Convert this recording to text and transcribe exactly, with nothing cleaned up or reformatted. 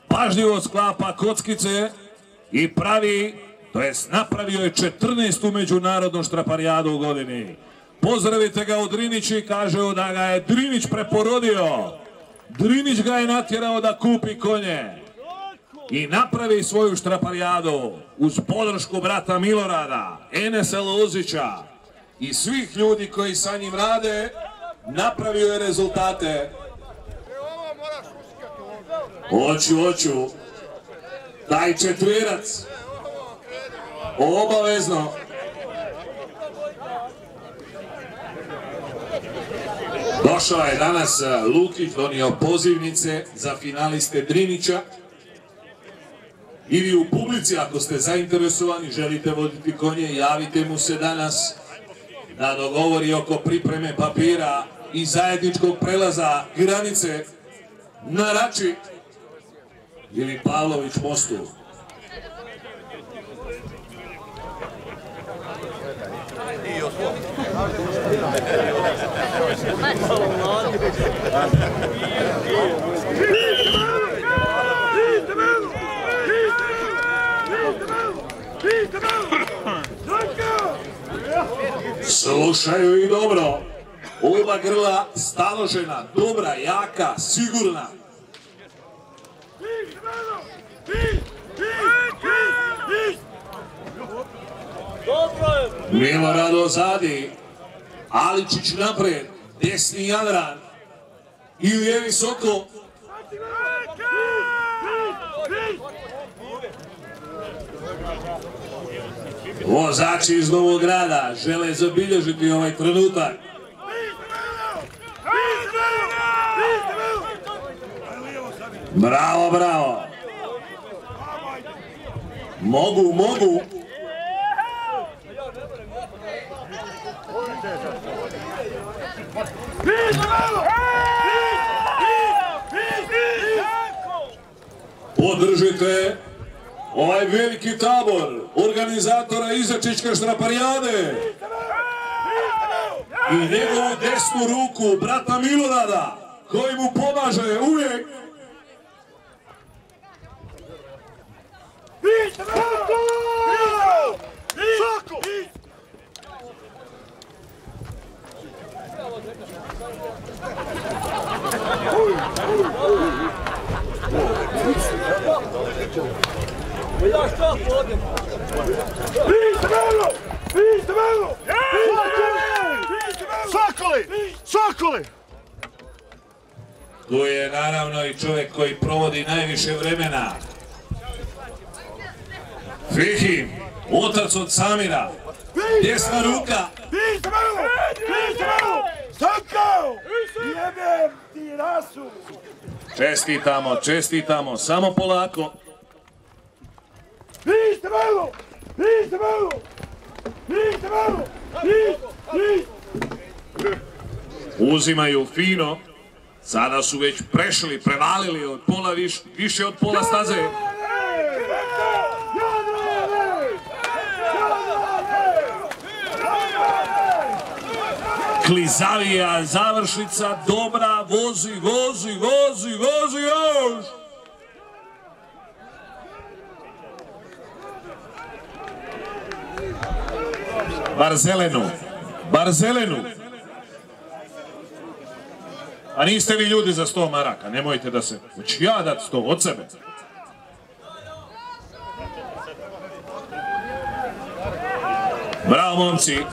pažljivo sklapa kockice i pravi, to jest napravio je četrnaestu međunarodnu štraparijadu u godini. Pozdravite ga od Drinići, kaže da ga je Drinić preporodio. Drinić ga je natjerao da kupi konje i napravi svoju štraparijadu uz podršku brata Milorada, Enesa Lozića i svih ljudi koji sa njim rade. Napravio je rezultate. Hoću, hoću. Taj četverac. Obavezno. Došao je danas Lukić, donio pozivnice za finaliste Drinića. I vi u publici, ako ste zainteresovani, želite voditi konje, javite mu se danas da dogovori oko pripreme papira i zajedničkog prelaza granice na Rači ili Pavlović mostu. Slušaju i dobro. Oba grla staložena, dobra, jaka, sigurna. Milorad ozadi, Aličić napred, desni Jadran i lijevi Sokol. Vozači iz Novog Grada žele zabilježiti ovaj trenutak. Bravo, bravo. Mogu, mogu. Podržite ovaj veliki tabor organizatora Izačićke štraparijade i njegovu desnu ruku, brata Milorada, koji mu pomaže uvijek. Sokoli! Sokoli! Tu je naravno i čovjek koji provodi najviše vremena. Fihim, otac od Samira, desna ruka. Jebem ti rasu! Čestitamo, čestitamo, samo polako. Pište malo! Pište malo! Pište malo! Uzimaju fino. Sada su već prešli, prevalili od pola viš, više od pola staze. Klizavija završnica, dobra, vozi, vozi, vozi, vozi još! Bar zelenu, bar zelenu. A niste vi ljudi za sto maraka, nemojte da se... Hoću ja dat sto od sebe. Bravo, momci.